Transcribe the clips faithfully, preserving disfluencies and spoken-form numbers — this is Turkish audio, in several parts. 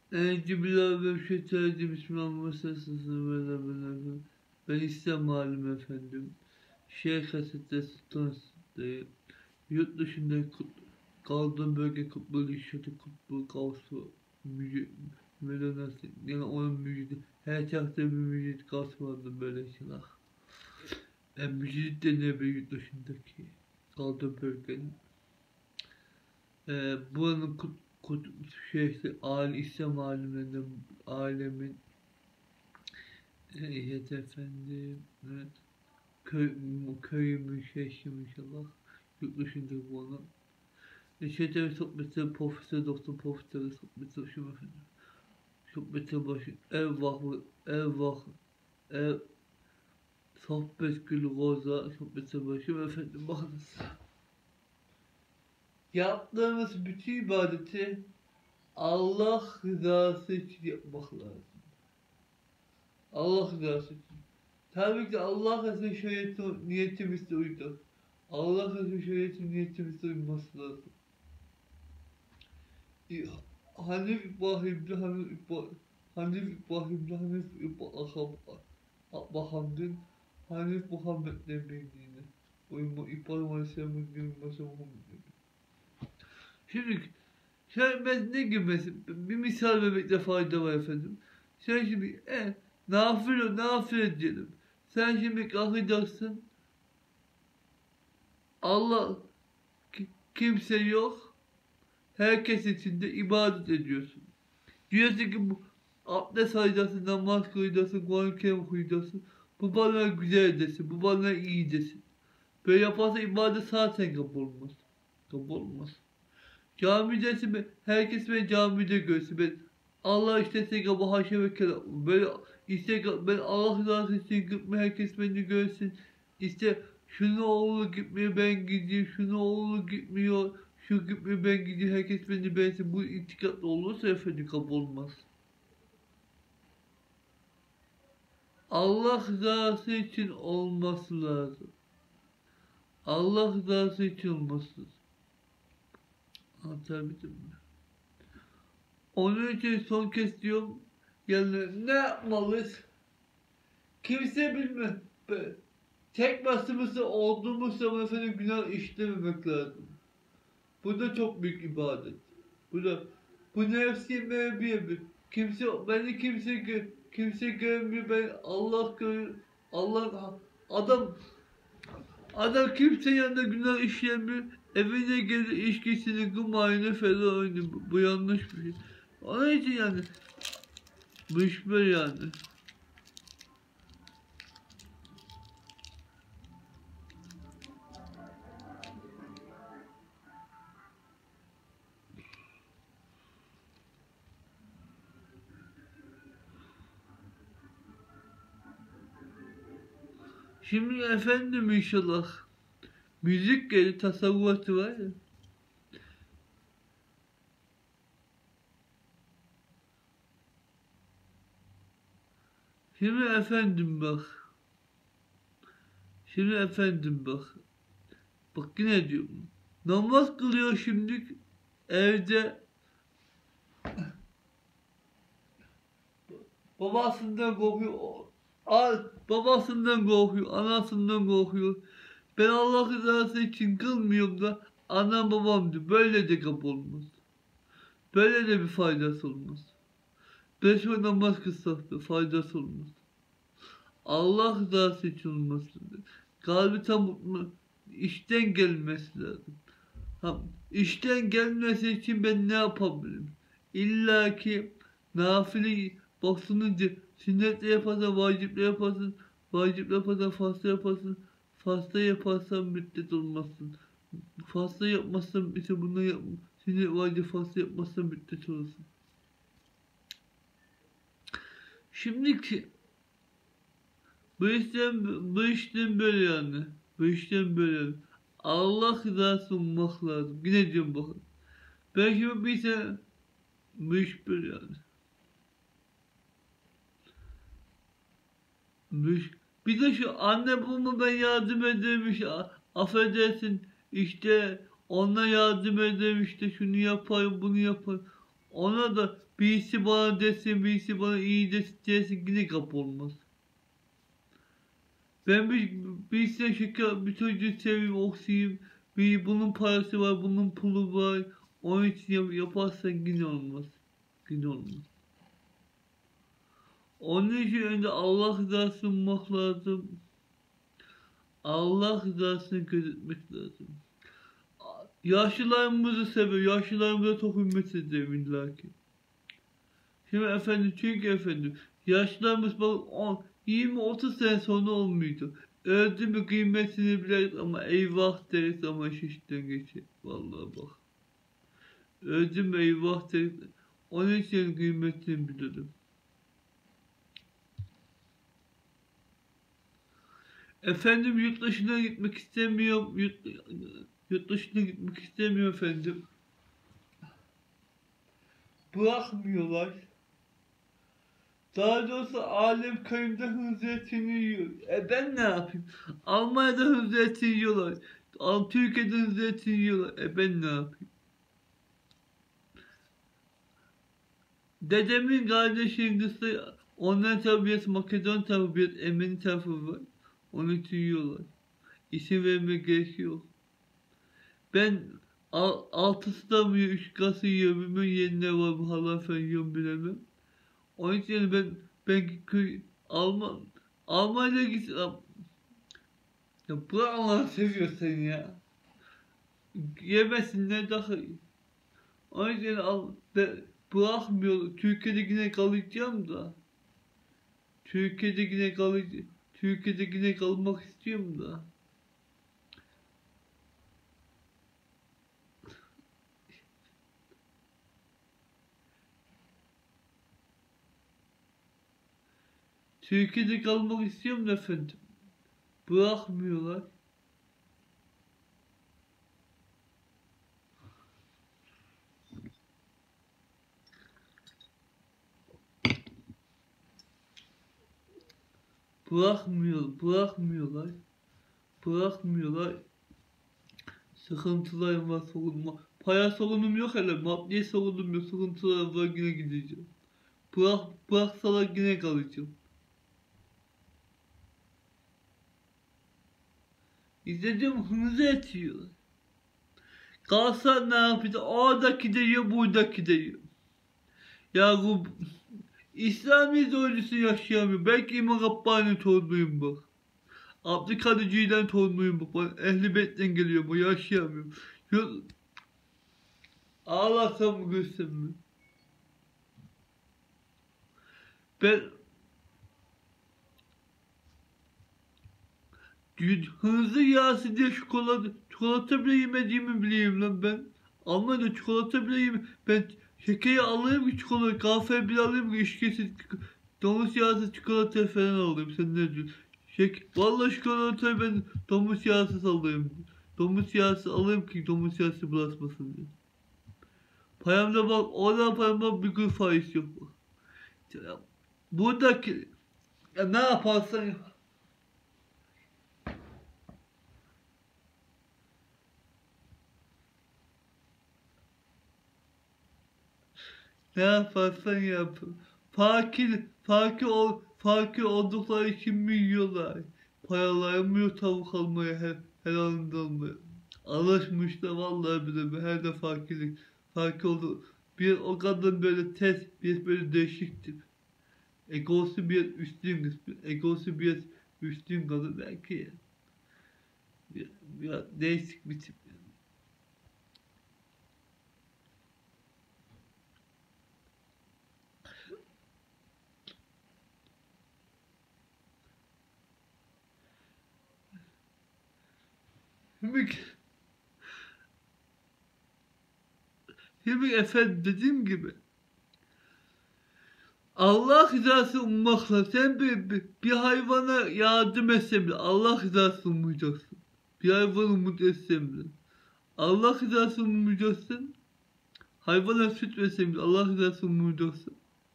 Encübillahirrahmanirrahim. Bismillahirrahmanirrahim. Ben İslam alim efendim. Şeyh Haset'te Sultan'dayım. Yurt dışında kaldığım bölge kutlu işleti kutlu kavsu müdürnesi yani onun mücidi her tarafta bir mücid kavsu vardı böyle şeyler. Ben mücid deniyor bir yurt dışındaki kaldığım bölgenin. Ee, buranın kut, kut, şeysi aile İslam alimlerinden alemin evet efendim evet. Köy, köyümün şeysi inşallah yurt dışında bu onun. Neşet sohbeti profesör doktor profesör sohbeti şu efendim. Sohbeti başı ev vakfı ev vakfı ev sohbet gülü roza sohbeti başı efendim bakınız. Yaptığımız bütün ibadeti Allah rızası için yapmak lazım. Allah rızası için. Tabii ki Allah Resulü şeriatı niyetimizde uydu. Allah Resulü şeriatı niyetimizde uyması lazım. Hanif İbrahim'de Hanif İbrahim Hanif İbrahim'de Hanif İbrahim'de Hanif Muhammed Nebi'nin uyma İbrahim Aleyhisselam'ın uyması Muhammed'in. Şimdi sen ben ne gibi mesela bir misal vermekte fayda var efendim. Sen şimdi e, nafile nafile diyelim. Sen şimdi kalkacaksın. Allah kimse yok. Herkes içinde ibadet ediyorsun. Diyorsun ki bu abdest alacaksın, namaz kılacaksın, Kur'an-ı Kerim okuyacaksın. Bu bana güzel desin, bu bana iyi desin. Böyle yaparsa ibadet zaten kabul olmaz. Kabul olmaz. Camidesin ben, herkes beni camide görsün. Ben Allah istese ki bu haşa ve kelam. Böyle iste ben Allah rızası için gitme herkes beni görsün. İşte şunu oğlu gitmiyor ben gideyim, şunu oğlu gitmiyor, şu gitmiyor ben gideyim herkes beni beğensin. Bu itikatlı olursa efendim kabul olmaz. Allah rızası için olması lazım. Allah rızası için olması lazım. Anlatabildim mi? Onun için son kez diyorum, yani ne yapmalıyız? Kimse bilmez. Tek başımızda olduğumuz zaman efendim günah işlememek lazım. Bu da çok büyük ibadet. Bu da bu nefsi mevbiye bir. Kimse beni kimse gö kimse görmüyor ben Allah görüyor. Allah adam adam kimse yanında günah işlemiyor. Evine gelir içkisini kumarını falan oynuyor. Bu, bu yanlış bir şey. Onun için yani bu iş böyle yani. Şimdi efendim inşallah müzik geri tasavvuratı var ya. Şimdi efendim bak. Şimdi efendim bak. Bak yine diyorum. Namaz kılıyor şimdi evde. Babasından korkuyor. Al, babasından korkuyor, anasından korkuyor. Ben Allah rızası için kılmıyorum da anam babam diyor. Böyle de kabul olmaz. Böyle de bir faydası olmaz. Beş vakit namaz kılsak da faydası olmaz. Allah rızası için olması lazım. Kalbi tam işten gelmesi lazım. Ha, işten gelmesi için ben ne yapabilirim? İlla ki nafile basınınca sünnetle yaparsan, vaciple yaparsın, vaciple yaparsan, fasta yaparsın, fasta yaparsan müddet olmazsın. Fasta yapmazsan, işte bunu yap, sünnet vacip fasta yapmazsan müddet olursun. Şimdiki bu işten, bu işten böyle yani. Bu işten böyle. Allah rızası olmak lazım. Yine diyorum bakın. Ben şimdi bir sene bu iş böyle yani. Bu iş. Bir de şu anne babama ben yardım edermiş. Affedersin işte ona yardım ederim işte şunu yapayım bunu yapayım. Ona da birisi bana desin, birisi bana iyi desin, desin yine kapı olmaz. Ben bir, birisine şeker, bir çocuğu seveyim, okşayayım. Bir bunun parası var, bunun pulu var. Onun için yap, yaparsan yine olmaz. Yine olmaz. Onun için önce Allah rızası bulmak lazım. Allah rızasını gözetmek lazım. Yaşlılarımızı seviyor. Yaşlılarımıza çok hürmet ederim illa ki. Şimdi efendim, çünkü efendim yaşlılarımız bak yirmi otuz sene sonra olmuyordu. Öldü mü kıymetini biliriz ama eyvah deriz ama iş işten geçer. Vallahi bak. Öldü mü eyvah deriz. Onun için kıymetini bilirim. Efendim yurt dışına gitmek istemiyorum. Yurt, yurt dışına gitmek istemiyorum efendim. Bırakmıyorlar. Daha doğrusu alem kayımda hınzır etini yiyor. E ben ne yapayım? Almanya'da hınzır eti yiyorlar. Türkiye'de hınzır eti yiyorlar. E ben ne yapayım? Dedemin kardeşinin kızı, onların tarafı biraz Makedon tarafı, biraz Ermeni tarafı var. Onun için yiyorlar. İsim vermek gerekiyor. Ben al, altısı da mı yiyor, üç kası yiyor, bilmem yerine var bu halan falan yiyorum bilemem. Onun için yani ben ben köy Alman Almanya'ya gitsin. Ya bırak Allah'ını seviyorsan ya. Yemesinler daha iyi. Onun için al, de, bırakmıyor. Türkiye'de yine kalacağım da. Türkiye'de yine kalacağım. Türkiye'de yine kalmak istiyorum da. Türkiye'de kalmak istiyorum da efendim. Bırakmıyorlar. Bırakmıyor, bırakmıyorlar. Bırakmıyorlar. Sıkıntılarım var, sorunum var. Para sorunum yok hele. Maddi sorunum yok. Sıkıntılarım var, yine gideceğim. Bırak, bıraksalar yine kalacağım. İzlediğim hınzı etiyor. Kalsa ne yapacak? Oradaki de yiyor, buradaki de yiyor. Ya bu İslami doğrusu yaşayamıyor. Belki İmam Rabbani'nin torunuyum bak. Abdülkadir Ceylan torunuyum bak. Ben Ehl-i Beyt'ten geliyorum, bu yaşayamıyorum. Yok. Ağlasam mı gülsem mi? Ben hınzır yağsı diye çikolata, çikolata bile yemediğimi bileyim lan ben. Almanya'da çikolata bile yemem. Ben şekeri alayım ki çikolata, kahve bile alayım ki işkesiz, domuz yağsız çikolata falan alayım. Sen ne diyorsun? Şek Vallahi çikolatayı ben domuz yağsız alayım. Domuz yağsı alayım ki domuz yağsı bulaşmasın diye. Payamda bak, orada payamda bir gün faiz yok bak. Buradaki ya ne yaparsan yap. Ne yaparsan yap. Fakir, fakir, ol, fakir oldukları için mi yiyorlar? Paralarım tavuk almaya, her, her anında almaya. Alışmışlar vallahi bile her de fakirlik. Fakir oldu. Bir o kadın böyle ters, bir böyle değişiktir. Egosu bir üstün kısmı. Egosu bir üstün kadın belki. Bir, bir değişik bir tip. Şimdi, şimdi efendim dediğim gibi Allah rızası ummakla sen bir, bir, bir hayvana yardım etsen bile Allah rızası ummayacaksın. Bir hayvanı umut etsen bile. Allah rızası ummayacaksın. Hayvana süt versen bile Allah rızası ummayacaksın.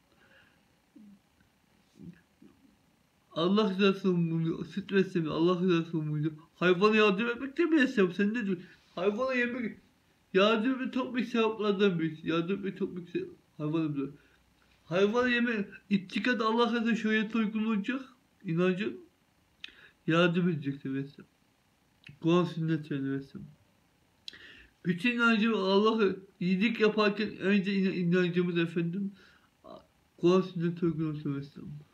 Allah rızası ummayacaksın. Süt versen bile Allah rızası ummayacaksın. Hayvana yardım etmek de mi esem? Sen ne diyorsun? Hayvana yemek Yardım ve toprak sevaplardan birisi. Yardım ve toprak sevap. Hayvanımda. Hayvan yeme ittikat Allah katında şöyle uygun olacak. İnancın yardım edecektir mesela. Kur'an sünnet mesela. Bütün inancım Allah'a iyilik yaparken önce inancımız efendim Kur'an sünnet uygun olsun mesela.